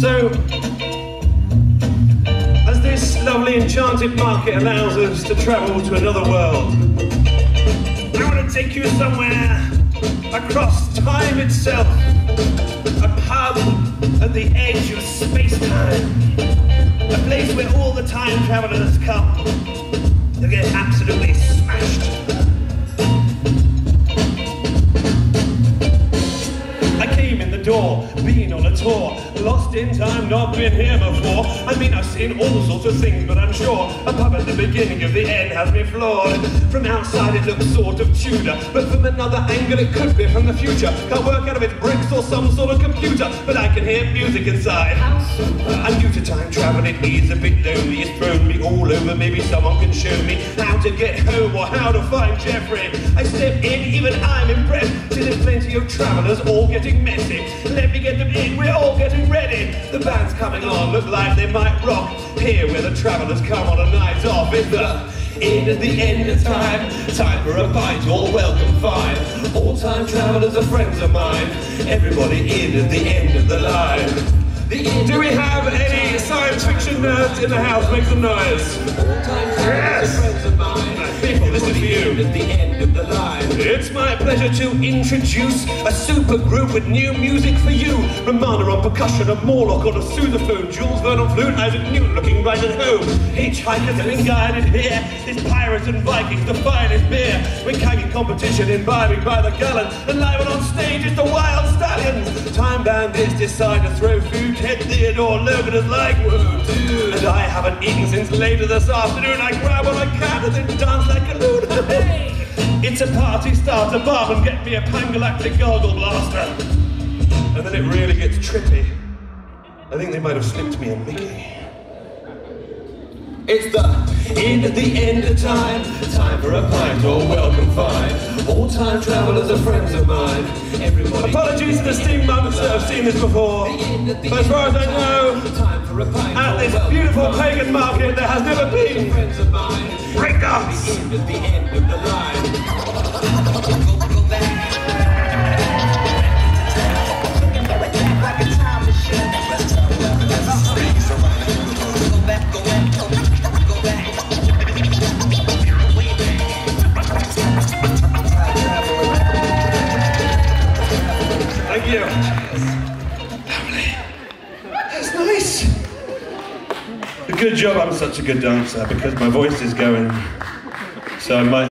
So, as this lovely enchanted market allows us to travel to another world, I want to take you somewhere across time itself, a pub at the edge of space-time, a place where all the time travelers come to get absolutely smashed. I came in the door, been on a tour, lost in time, not been here before. I mean, I've seen all sorts of things, but I'm sure a pub at the beginning of the end has me floored. From outside it looks sort of Tudor, but from another angle it could be from the future. Can't work out if it's bricks or some sort of computer, but I can hear music inside. I'm new to time travel, it is a bit lonely. It's thrown me all over, maybe someone can show me how to get home or how to find Jeffrey. I step in, even I'm impressed. See, there's plenty of travellers all getting messy. Let me get them in, we're all getting ready. The band's coming on, look like they might rock. Here where the travellers come on a night off. It's the end of time, time for a pint, all welcome fine. All time travellers are friends of mine. Everybody in at the end of the line. Do we have any science fiction nerds in the house? Make some noise. Yes! People, this is for you. At the end of the line. It's my pleasure to introduce a super group with new music for you. Romana on percussion, a Morlock on a sousaphone, Jules Verne on flute, Isaac Newton looking right at home. Hitchhikers have been guided here. It's pirates and Vikings, the finest beer. We're cagging competition, imbibing by the gallon. And live on stage is the Wild Stallions. Time bandits decide to throw food. Ted Theodore Logan is like, whoa, dude. And I haven't eaten since later this afternoon. I grab on a cat and then dance like a loon. Hey! It's a party starter, Bob, and get me a Pangalactic Gargle Blaster. And then it really gets trippy. I think they might have slipped me a Mickey. It's the end of time, time for a pint or welcome fine. All time travellers are friends of mine. Everybody. Apologies to the steampunks that have seen this before. But as far as I know, at this beautiful pagan market there has never been breakdance. The end of the line. Thank you. Lovely. That's nice. A good job I'm such a good dancer because my voice is going, so I might